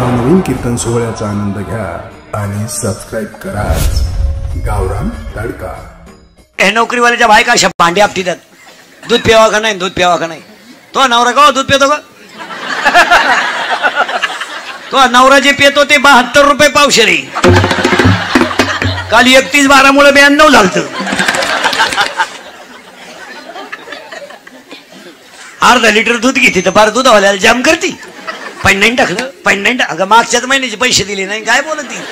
नवनवीन कीर्तन सोहळ्याचा आनंद घ्या आणि सबस्क्राइब करा गावरान तडका। हे नोकरीवाल्याच्या बायका अशा भांडी आपटी देत, दूध प्यावा का नाही, दूध प्यावा का नाही। तो नवरा का दूध पितो का? तो नवरा जे पितो ते 72 रुपये पावशेरी, काल 31/12 मुळे 92 झालं। अर्धा लिटर दूध घेते तर बार दूधवाल्याला जाम करती, पण नाही टाकलं, पण नाही अगं मागच्याच महिन्याचे पैसे दिले नाही काय बोलत ती,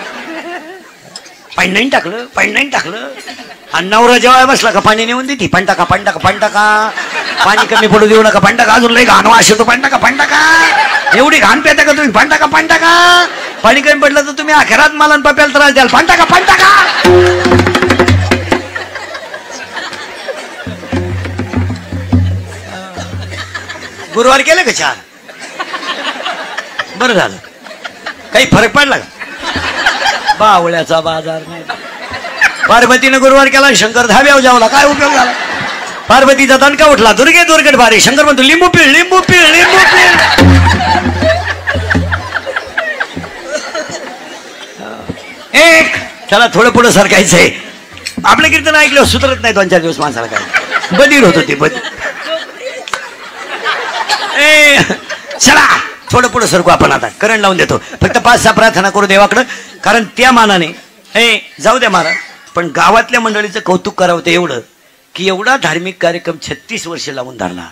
पण नाही टाकलं, पण नाही टाकलं। आणि नवरा जेव्हा बसला का पाणी नेऊन देते, पण टाका पण टाका पण टाका, पाणी कमी पडू देऊ नका, पण टाका, अजून लई घाण वास येतो, पण टाका पण टाका, एवढी घाण पेता का तुम्ही, पण टाका पण टाका, पाणी कमी पडलं तर तुम्ही अखेरात मला पप्याला त्रास द्याल, पण टाका पण टाका। गुरुवार केले का 4? बरं झालं, काही फरक पडला का? बावळ्याचा बाजार नाही। पार्वतीने गुरुवार केला, शंकर धाब्यावर जावला, काय उपयोग झाला? पार्वतीचा दणका उठला, दुर्गे दुर्गट भारी, शंकर म्हणतो लिंबू पिळ लिंबू पिळ लिंबू पिळ। एक त्याला थोडं पुढं सरकायचंय, आपलं कीर्तन ऐकलं सुधरत नाही 2-4 दिवस माणसाला, काय बधीर होत होती बधीर। चला थोडं पुढे सरकू आपण, आता करंट लावून देतो, फक्त 5-6 प्रार्थना करू देवाकडं, कारण त्या मानाने जाऊ द्या महाराज, पण गावातल्या मंडळीचं कौतुक करावं ते एवढं की एवढा धार्मिक कार्यक्रम 36 वर्ष लावून धरला,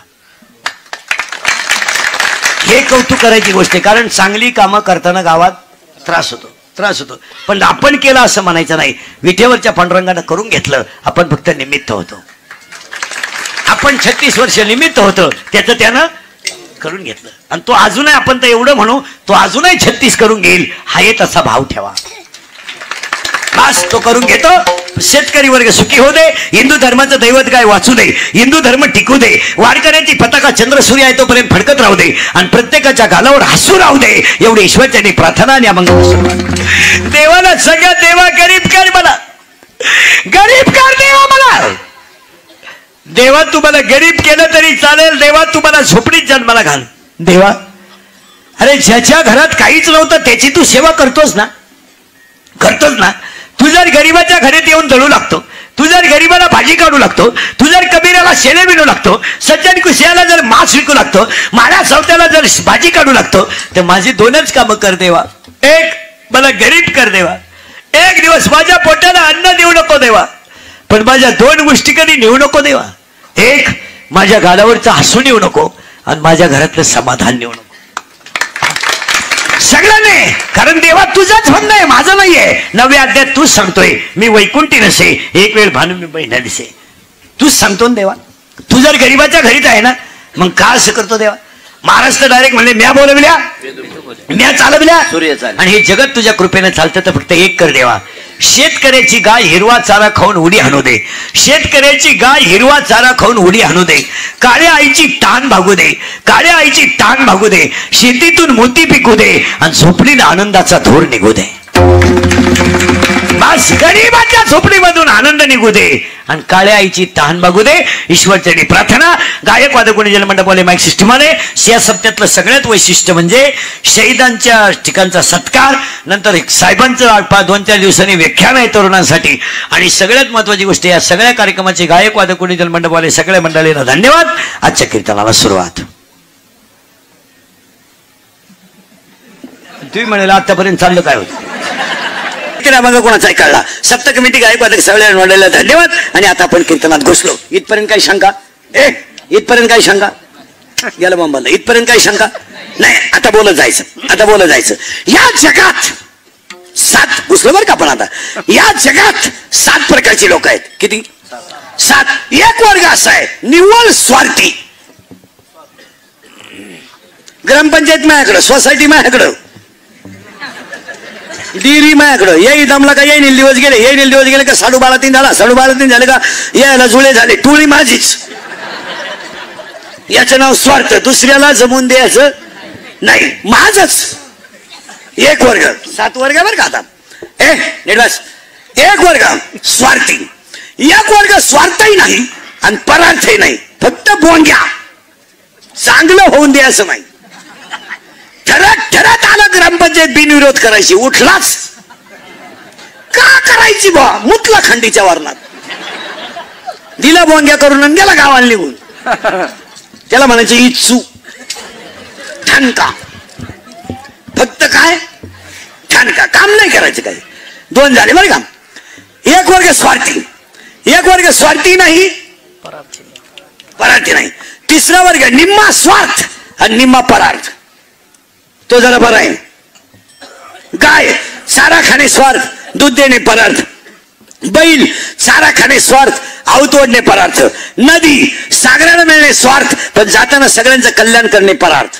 हे कौतुक करायची गोष्ट आहे। कारण चांगली कामं करताना गावात त्रास होतो, पण आपण केलं असं म्हणायचं नाही। विठेवरच्या पांडुरंगानं करून घेतलं, आपण फक्त निमित्त होतो, आपण 36 वर्ष निमित्त होतं, त्याचं त्यानं करून घेतलं, आणि तो अजूनही, आपण तर एवढं म्हणू, तो अजूनही 36 करून घेईल, हा एक असा भाव ठेवा, बस तो करून घेतो। शेतकरी वर्ग सुखी हो दे, हिंदू धर्माचं दैवत काय वाचू दे, हिंदू धर्म टिकू दे, वारकऱ्यांची पताका चंद्र सूर्य आहे तोपर्यंत फडकत राहू दे, आणि प्रत्येकाच्या गालावर हसू राहू दे, एवढी ईश्वरच्यानी प्रार्थना आणि मंगल सुरुवात। देवाला सगळ्यात देवा गरीब कर मला, गरीब कर देवा मला, देवा तुम्हाला गरीब केलं तरी चालेल, देवा तुम्हाला झोपडीत जन्माला घाल देवा। अरे ज्याच्या घरात काहीच नव्हतं त्याची तू सेवा करतोस ना, करतोस ना। तू जर गरीबाच्या घरात येऊन जळू लागतो, तू जर गरीबाला भाजी काढू लागतो, तू जर कबीराला शेले विणू लागतो, सज्जन कुशयाला जर मांस विकू लागतो, माळ्या सवत्याला जर भाजी काढू लागतो, तर माझी 2च कामं कर देवा। एक, मला गरीब कर देवा, एक दिवस माझ्या पोटाला अन्न देऊ नको देवा, पण माझ्या 2 गोष्टी कधी नेऊ नको देवा। एक, माझ्या गालावरचं हसू नेऊ नको, आणि माझ्या घरातलं समाधान नेऊ नको, सगळ्यांनी। कारण देवा तुझाच फंद आहे, माझं नाहीये। 9व्या अध्यायात तूच सांगतोय, मी वैकुंठी नसे, एक वेळ भानू मी बहिणा दिसे, तूच सांगतो ना देवा। तू जर गरीबाच्या घरीच आहे ना, मग का असं करतो देवा? महाराष्ट्र डायरेक्ट म्हणले म्या बोलविल्या, म्या चालविल्या, आणि हे जगत तुझ्या कृपेने चालतं, तर फक्त एक कर देवा। शेतकऱ्याची गाय हिरवा चारा खाऊन उडी हाणू दे, शेतकऱ्याची गाय हिरवा चारा खाऊन उडी हाणू दे, काळ्या आईची टांग भागू दे, काळ्या आईची टांग भागू दे, शेतीतून मोती पिकू दे, आणि झोपडीला आनंदाचा धूर निघू दे, बस गरीबाच्या झोपडीमधून आनंद निघू दे, आणि काळ्या आईची तहान भागू दे। ईश्वरचरणी प्रार्थना। गायक वादक जलमंडपवाले माईक सिस्टमाने या सप्त्यातलं सगळ्यात वैशिष्ट्य म्हणजे शहीदांच्या ठिकाणचा सत्कार, नंतर साहेबांचं 2-4 दिवसांनी व्याख्यान आहे तरुणांसाठी, आणि सगळ्यात महत्वाची गोष्ट, या सगळ्या कार्यक्रमाचे गायक वादक जलमंडपवाले सगळ्या मंडळींना धन्यवाद। आजच्या कीर्तनाला सुरुवात। तुम्ही म्हणाला आतापर्यंत चाललं काय होतं, मग कोणाचा कळला? सप्त कमिटी गायक वादक सगळ्या मंडळीला धन्यवाद। आणि आता आपण कीर्तनात घुसलो। इथपर्यंत काही शंका? इथपर्यंत काही शंका? गेलं बंबाला, इथपर्यंत काही शंका नाही। आता बोलत जायचं, आता बोलत जायचं। या जगात 7 घुसलो बरं का आपण आता, या जगात 7 प्रकारची लोक आहेत। किती? 7। एक वर्ग असा आहे निव्वळ स्वार्थी, ग्रामपंचायत माझ्याकडं, सोसायटी माझ्याकडं, डिरी माझ्याकडं, येई दमला का येई दिवस गेले, येई दिवस गेले का 12:30 झाला, 12:30 झाले का यायला जुळे झाले, टोळी माझीच, याचं नाव स्वार्थ। दुसऱ्याला जमून द्यायचं नाही, माझच। एक वर्ग, 7 वर्ग बरं का आता, निर्वास। एक वर्ग स्वार्थी, एक वर्ग स्वार्थही नाही आणि परार्थही नाही, फक्त बोंग्या, चांगलं होऊन द्यायचं नाही। ठरत आलं ग्रामपंचायत बिनविरोध करायची, उठलाच का करायची बा, मुतला खंडीच्या वारणात, दिला बोंग्या करून आणि गेला गावाला निघून. त्याला म्हणायचं इच्छू ठणका, फक्त काय ठणका, काम नाही करायचं. काय दोन झाले बरं काम. एक वर्ग स्वार्थी, एक वर्ग स्वार्थी नाही परार्थी नाही. तिसरा वर्ग निम्मा स्वार्थ आणि निम्मा परार्थ. तो जरा बरा आहे. गाय चारा खाणे स्वार्थ, दूध देणे परार्थ. बैल चारा खाणे स्वार्थ, आऊत ओढणे परार्थ. नदी सागराला मिळणे स्वार्थ, पण जाताना सगळ्यांचं कल्याण करणे परार्थ.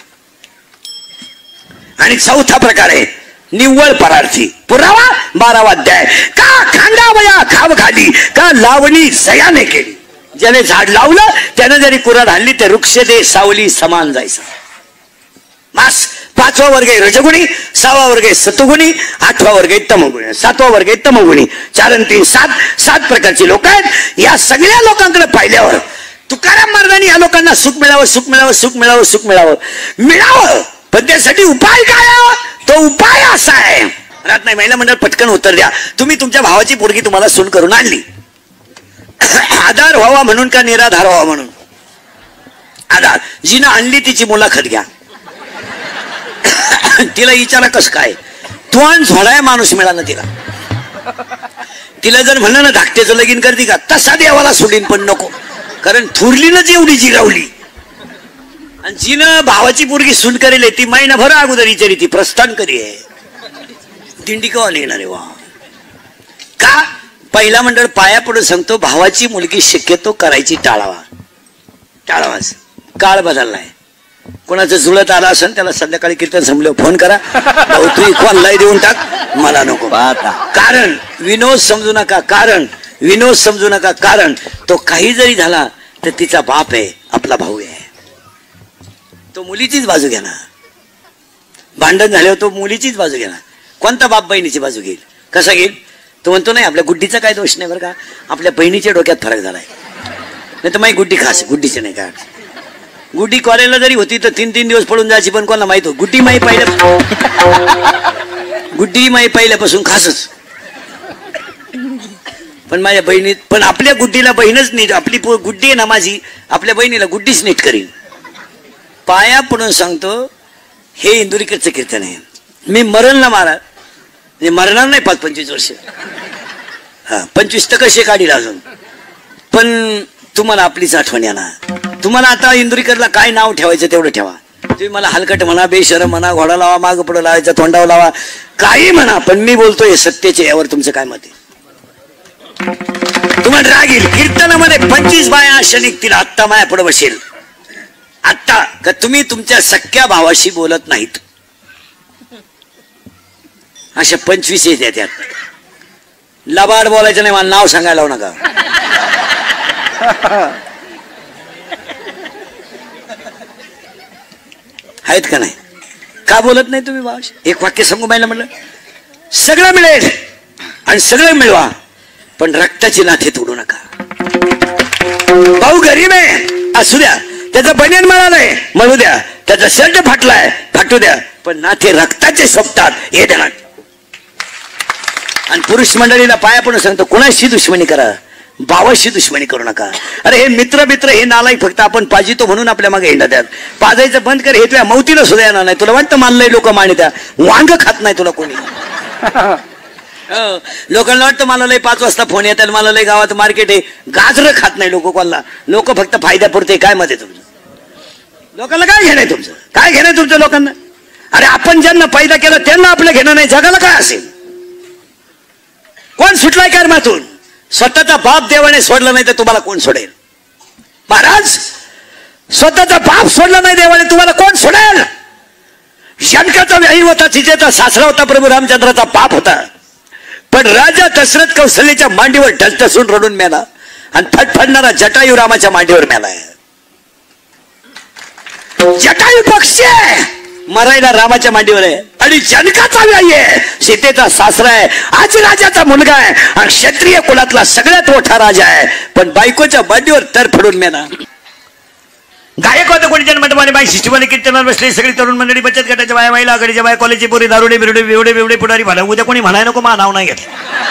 आणि चौथा प्रकार आहे निव्वळ परार्थी. पुरावा 12वा अध्याय. का खांडावया खाव घाली, का लावणी सयाने केली. ज्याने झाड लावलं त्याने जरी कुऱ्हाड हाणली ते वृक्ष दे सावली समान जायचं. मास 5वा वर्ग आहे रजगुणी, 6वा वर्ग आहे सतुगुणी, 8वा वर्ग आहे तमगुणी, 7वा वर्ग आहे तमगुणी. 4 आणि 3 7 प्रकारची लोक आहेत. या सगळ्या लोकांकडे पाहिल्यावर तुकाराम महाराजांनी या लोकांना सुख मिळावं, सुख मिळावं, सुख मिळावं, सुख मिळावं मिळावं, पण त्यासाठी उपाय काय आहे? तो उपाय असा आहे. राहत नाही महिला मंडळ पटकन उत्तर द्या. तुम्ही तुमच्या भावाची पोरगी तुम्हाला सून करून आणली, आधार व्हावा म्हणून का निराधार व्हावा म्हणून? आधार. जिनं आणली तिची मुलाखत घ्या, तिला विचारा कस काय तू आणि झोडाय माणूस मिळाला तिला. तिला जर म्हणलं ना धाकट्याचं लगीन करते का, तसा देवाला सोडीन पण नको, कारण थुरलीनच एवढी जिरावली. आणि जिनं भावाची पोरगी सून करेल ती महिनाभर अगोदर विचारी ती प्रस्थान करी आहे, दिंडी कवा निघणार आहे वा. का? पहिला मंडळ पाया पडून सांगतो भावाची मुलगी शक्यतो करायची टाळावाच. काळ बदललाय. कोणाचं जुळत आलं असेल त्याला संध्याकाळी कीर्तन संपल्यावर फोन करा, तू इक्वानलाही देऊन टाक, मला नको. कारण विनोद समजू नका, कारण विनोद समजू नका, कारण तो काही जरी झाला तर तिचा बाप आहे, आपला भाऊ आहे. तो मुलीचीच बाजू घेणार. भांडण झाल्यावर तो मुलीचीच बाजू घेणार. कोणता बाप बहिणीची बाजू घेईल? कसा घेईल? तो म्हणतो नाही आपल्या गुड्डीचा काय दोष नाही बरं का, आपल्या बहिणीच्या डोक्यात फरक झालाय. नाही तर माही गुड्डी खास, गुड्डीचे नाही का. गुड्डी कॉलेजला जरी होती तर 3 दिवस पडून जायची, पण कोणाला माहित हो गुड्डी माई पहिल्यापासून खासच. पण माझ्या बहिणीत, पण आपल्या गुड्डीला बहीणच नीट, आपली गुड्डी आहे ना माझी, आपल्या बहिणीला गुड्डीच नीट करीन. पाया पडून सांगतो हे इंदुरीकरचं कीर्तन आहे. मी मरण ना महाराज, म्हणजे मरणार नाही 5-25 वर्ष, हा 25 तर कसे काढील अजून, पण तुम्हाला आपलीच आठवण येणार. तुम्हाला आता इंदुरीकरला काय नाव ठेवायचं तेवढं ठेवा. तुम्ही मला हलकट म्हणा, बेशरम म्हणा, घोडा लावा, माग पुढं लावायचा, तोंडावर लावा, काही म्हणा, पण मी बोलतोय सत्याचे. यावर तुमचं काय मत आहे? तुम्हाला राग येईल. कीर्तनामध्ये 25 बाया अशा निघतील, आत्ता माया पुढे बसेल आत्ता का तुम्ही तुमच्या सख्या भावाशी बोलत नाहीत, अशा 25 येत्या. त्यात लबाड बोलायचं नाही, मला नाव सांगायला लावू नका. आहेत का नाही? का बोलत नाही तुम्ही भावाशी? एक वाक्य सांगू बायला म्हणलं सगळं मिळेल आणि सगळं मिळवा, पण रक्ताची नाते तोडू नका. भाऊ गरीब आहे असू द्या, त्याचं बनियन मिळालंय म्हणू द्या, त्याचा शर्ट फाटलाय फाटू द्या, पण नाते रक्ताचे सोबतात हे देणार. आणि पुरुष मंडळीला पाया पडून सांगतो कोणाशी दुश्मनी करा, भावाशी दुश्मनी करू नका. अरे हे मित्र हे नालायक फक्त आपण पाजितो म्हणून आपल्या मागे हिंडा द्यात. पाजायचं बंद कर, हे तुझ्या मौतीला सुद्धा येणार नाही. तुला वाटतं मानलंय लोक मानित्या, वांग खात नाही तुला कोणी. लोकांना वाटतं मला लय 5 वाजता फोन येतात, मला लय गावात मार्केट आहे, गाजरं खात नाही लोक कोणाला. लोक फक्त फायद्यापुरते. काय मत आहे तुमचं? लोकांना काय घेणं आहे तुमचं? काय घेणं आहे तुमच्या लोकांना? अरे आपण ज्यांना पैदा केलं त्यांना आपलं घेणं नाही, जगाला काय असेल? कोण सुटलाय कर्मातून? स्वतःचा बाप देवाने सोडला नाही तर तुम्हाला कोण सोडेल? महाराज स्वतःचा बाप सोडला नाही देवाने, तुम्हाला कोण सोडेल? शंकाचा व्याही होता, तिथेचा सासरा होता, प्रभू रामचंद्राचा बाप होता, पण राजा दशरथ कौशल्याच्या मांडीवर ढसढसून रडून मेला आणि फटफडणारा जटायू रामाच्या मांडीवर मेलाय. जटायू पक्षी आहे, मरायला रामाच्या मांडीवर आहे, आणि जनकाचा व्याही आहे, सीतेचा सासरा आहे, आज राजाचा मुलगा आहे, आणि क्षत्रिय कुलातला सगळ्यात मोठा राजा आहे, पण बायकोच्या मांडीवर तर फडून मेला. गायकवाद कोणी जन्मटवाने बाई शिष्टवाले कीर्तनावर बसले सगळी तरुण मंडळी बचत गटाच्या बाया महिला आघाडीच्या बाया कॉलेजची पोरी दारुडे बिरुडे बिवडे बिवडे पुढारी भला उद्या कोणी म्हणाय नको मा नाव नाही घेत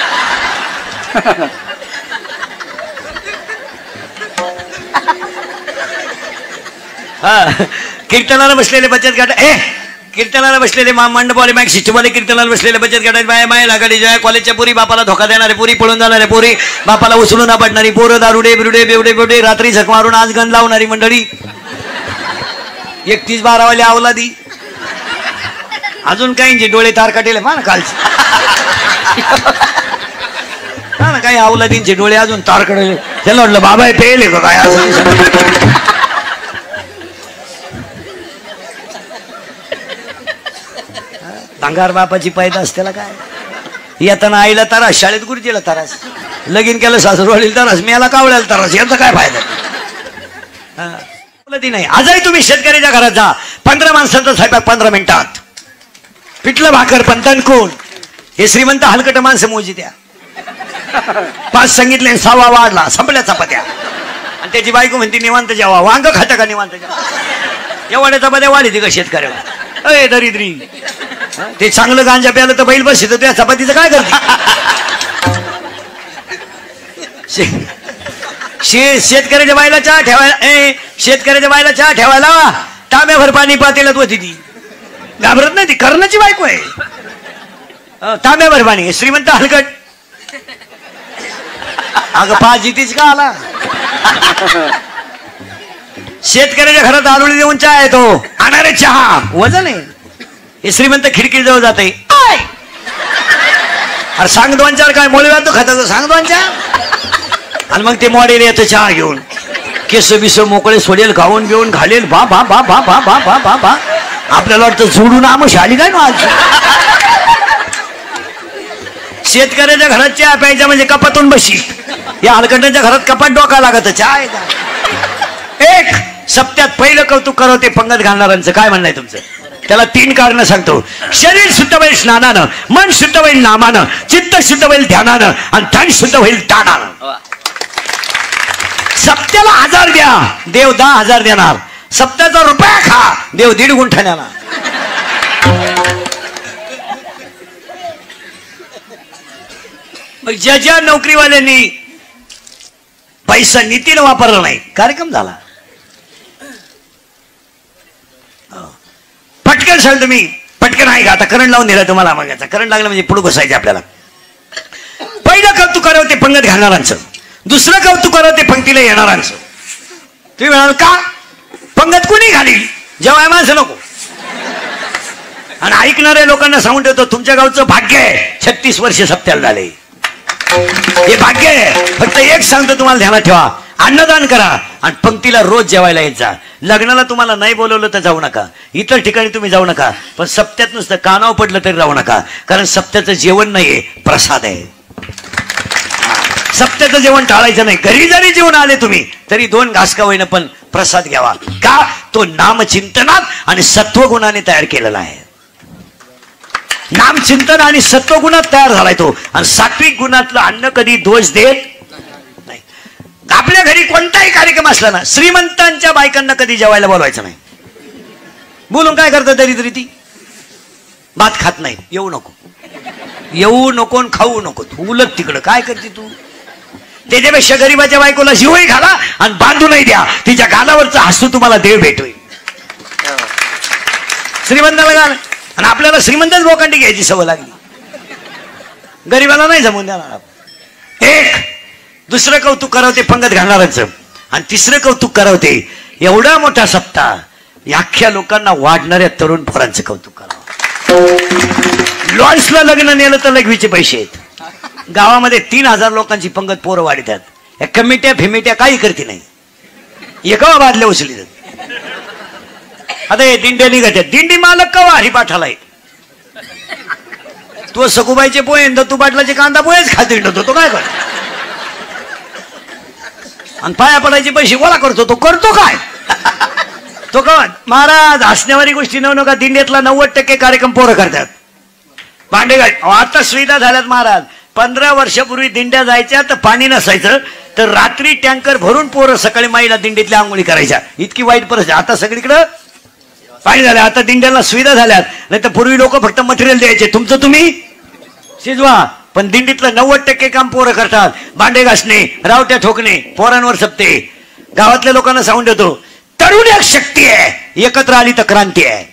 हा कीर्तनाला बसलेले बचत गट कीर्तनाला बसलेले मंडपवाले बाईक शिष्टवाले कीर्तनाला बसलेले बचत गटाच्या बाया महिला आघाडीच्या कॉलेजच्या पोरी बापाला धोका देणारे पोरी पळून जाणारे पोरी बापाला उचलून आपडणारी पोरं दारुडे बिरुडे बिवडे बिवडे रात्री झक मारून आज गण लावणारी मंडळी 31-12 वाले अवलादी अजून काहींचे डोळे तार काटेले ना कालचे ना काही अवलादींचे डोळे अजून तार काढले त्याला म्हटलं बाबा पेले का काय अंगार बापाची पैदास त्याला काय येताना आईला तारास शाळेत गुरुजीला तारास लगीन केलं सासरवाडीला तारास मेला कावळ्याला तारास याचा काय फायदा नाही. आजही तुम्ही शेतकऱ्याच्या घरात जा 15 माणसांचा स्वयंपाक 15 मिनिटात पिठलं भाकर पण तणकून हे श्रीमंत हलकट माणसं मोजी त्या 5 सांगितले 6वा वाढला संपल्या चपात्या आणि त्याची बायको म्हणते निवांत जेवा वांग खाता का निवांत जेवा एवढ्या चपात्या वाढी का शेतकऱ्याला अय दरिद्री ते चांगलं गांजा प्यालं तर बैल बस त्या चपातीचं काय करते शेतकऱ्याच्या बायला चहा ठेवायला शेतकऱ्याच्या बायला चहा ठेवायला तांब्याभर पाणी पातेल्यात होती ती घाबरत नाही ती कर्णाची बायको आहे तांब्याभर पाणी श्रीमंत हलकट अगं पाजी तीच का आला शेतकऱ्याच्या घरात आलुळी देऊन चहा येतो आणणारे चहा वजन आहे हे श्रीमंत खिडकी जवळ जाते अरे सांग 2-4 काय मोळे जातो खाता सांग 2-4 आणि मग ते मॉडेल येतं चहा घेऊन केस बिस मोकळे सोडेल गाऊन घेऊन घालेल बा बा बा बा बा बा बा बा बा आपल्याला वाटतं जोडून आमश आली काय ना आज शेतकऱ्याच्या घरात चहा प्यायचा म्हणजे कपातून बशी या हलकटाच्या घरात कपात डोका लागत चहा आहे का एक सप्त्यात पहिलं कौतुक करावं ते पंगत घालणाऱ्यांचं काय म्हणणं आहे तुमचं त्याला 3 कारणं सांगतो शरीर शुद्ध होईल स्नानानं मन शुद्ध होईल नामानं चित्त शुद्ध होईल ध्यानानं आणि धन शुद्ध होईल दानानं सप्त्याला 1000 द्या देव 10,000 देणार सप्त्याचा रुपया खा देव 1.5 गुंठा देणार मग ज्या नोकरीवाल्यांनी पैसा नीतीनं वापरला नाही कार्यक्रम झाला पटकन सांग तुम्ही पटकन आहे का आता करंट लावून दिला तुम्हाला मग याचा करंट लागला म्हणजे पुढे बसायचे आपल्याला पहिलं कौतुक करावं ते पंगत घालणारांचं दुसरं कौतुक करावं ते पंक्तीला येणारांचं तुम्ही म्हणाल का पंगत कोणी घालील जेव्हा माणसं नको आणि ऐकणाऱ्या लोकांना सांगून ठेवतो तुमच्या गावचं भाग्य आहे 36 वर्ष सप्त्याला झाले हे भाग्य आहे फक्त एक सांगतो तुम्हाला ध्यानात ठेवा अन्नदान करा आणि पंक्तीला रोज जेवायला येत जा लग्नाला तुम्हाला नाही बोलवलं तर जाऊ नका इतर ठिकाणी तुम्ही जाऊ नका पण सप्त्यात नुसतं कानावर पडलं तरी राहू नका कारण सप्त्याचं जेवण नाहीये प्रसाद आहे सप्त्याचं जेवण टाळायचं नाही घरी जरी जेवण आले तुम्ही तरी 2 घास का होईना पण प्रसाद घ्यावा का तो नामचिंतनात आणि सत्वगुणाने तयार केलेला आहे नामचिंतन आणि सत्वगुणात तयार झालाय तो आणि सात्विक गुणातलं अन्न कधी दोष देत नाही आपल्या घरी कोणताही कार्यक्रम असला ना श्रीमंतांच्या बायकांना कधी जेवायला बोलवायचं नाही बोलून काय करतात तरी ती भात खात नाही येऊ नको खाऊ नको तू उलट तिकडं काय करते तू त्याच्यापेक्षा गरीबाच्या बायकोला शिवही घाला आणि बांधूनही द्या तिच्या गालावरचा हसू तुम्हाला देव भेटोय श्रीमंताला घाल आणि आपल्याला श्रीमंतच बोकांडी घ्यायची सवय लागली गरीबाला नाही जमून देणार एक दुसरं कौतुक करावं ते पंगत घालणारांचं आणि तिसरं कौतुक करावं ते एवढा मोठा सप्ताह अख्ख्या लोकांना वाढणाऱ्या तरुण पोरांचं कौतुक करावं लॉन्सला लग्न नेलं तर लघवीचे पैसे आहेत गावामध्ये 3000 लोकांची पंगत पोरं वाढतात या कमिट्या फिमिट्या काही करते नाही एका बादल्या उचली आता हे दिंड्या निघतात दिंडी मालक कवा हरिपाठालाय तो सकुबाईचे पोहे दत्तू पाटलाचे कांदा पोहेच खाते तो काय करतो आणि पाया पडायचे पैसे गोळा करतो तो करतो काय तो का महाराज हसण्यावारी गोष्टी नव्ह नका दिंडीतला 90% कार्यक्रम पोरं करतात भांडे आता सुविधा झाल्यात महाराज 15 वर्षापूर्वी दिंड्या जायच्या तर पाणी नसायचं, तर रात्री टँकर भरून पोरं सकाळी माईला दिंडीतल्या आंघोळी करायच्या. इतकी वाईट परिस्थिती. आता सगळीकडं पाणी झालं. आता दिंड्याला सुविधा झाल्यात. नाही तर पूर्वी लोक फक्त मटेरियल द्यायचे, तुमचं तुम्ही शिजवा. पण दिंडीतलं 90% काम पोरं करतात. भांडे घासणे, रावट्या ठोकणे, पोरांवर सपते. गावातल्या लोकांना सांगून देतो, तरुण एक शक्ती आहे, एकत्र आली तर क्रांती आहे.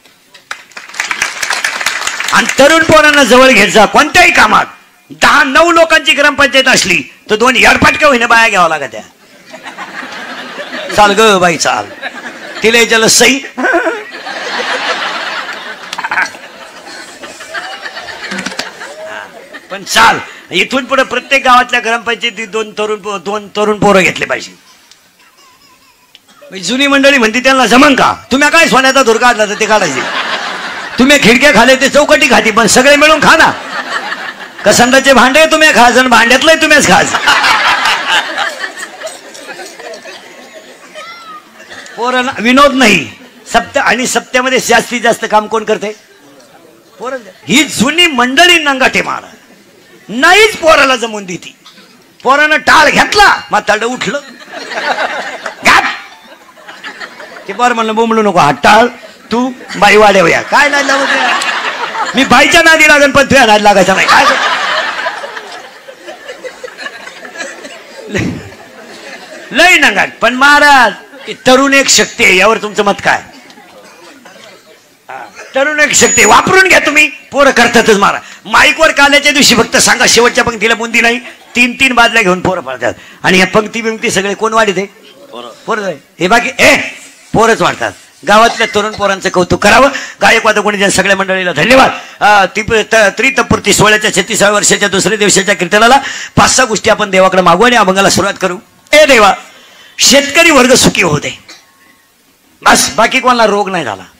आणि तरुण पोरांना जवळ घेत जा. कोणत्याही कामात 10-9 लोकांची ग्रामपंचायत असली तर 2 याडपाटक्या होईना बाया घ्यावा लागत त्या. चाल ग बाई चाल, तिला याच्याला सई. पण चाल, इथून पुढे प्रत्येक गावातल्या ग्रामपंचायतीत 2 तरुण पोरं घेतले पाहिजे. जुनी मंडळी म्हणते त्यांना जमन का? तुम्ही काय सोन्याचा धूर काढला तर ते काढायचे. तुम्ही खिडक्या खाले ते चौकटी खाती, पण सगळे मिळून खा ना. कसंडाचे भांडे तुम्ही खाज आणि भांड्यातलंही तुम्हीच खाज. पोरांना विनोद नाही. आणि सप्त्यामध्ये जास्तीत जास्त काम कोण करते? पोरं. ही जुनी मंडळी नंगाटे मार नाहीच पोराला जमून देती. पोरानं टाळ घेतला, म्हातारड उठलं. ते बरं म्हणलं, बोंबलू नको, हा टाळ तू बाई वाड्या काय नाही लावत. मी बाईच्या नादी लागन पण तुझ्या नादी लागायचा नाही. काय लय नंगाट. पण महाराज, तरुण एक शक्ती आहे, यावर तुमचं मत काय? तरुण एक शक्ती वापरून घ्या तुम्ही. पोरं करतातच. मारा माईकवर काल्याच्या दिवशी फक्त सांगा शेवटच्या पंक्तीला बुंदी नाही, 3-3 बाजल्या घेऊन पोरं पडतात. आणि या पंक्ती सगळे कोण वाढीत आहे? पोरं. हे बाकी पोरच वाढतात. गावातल्या तरुण पोरांचं कौतुक करावं. गायकवाद कोणी सगळ्या मंडळीला धन्यवाद. त्रितपूर्ती सोहळ्याच्या 36व्या वर्षाच्या दुसऱ्या दिवसाच्या कीर्तनाला 5-6 गोष्टी आपण देवाकडे मागू आणि अभंगाला सुरुवात करू. देवा, शेतकरी वर्ग सुखी होऊ दे बस. बाकी कोणाला रोग नाही झाला.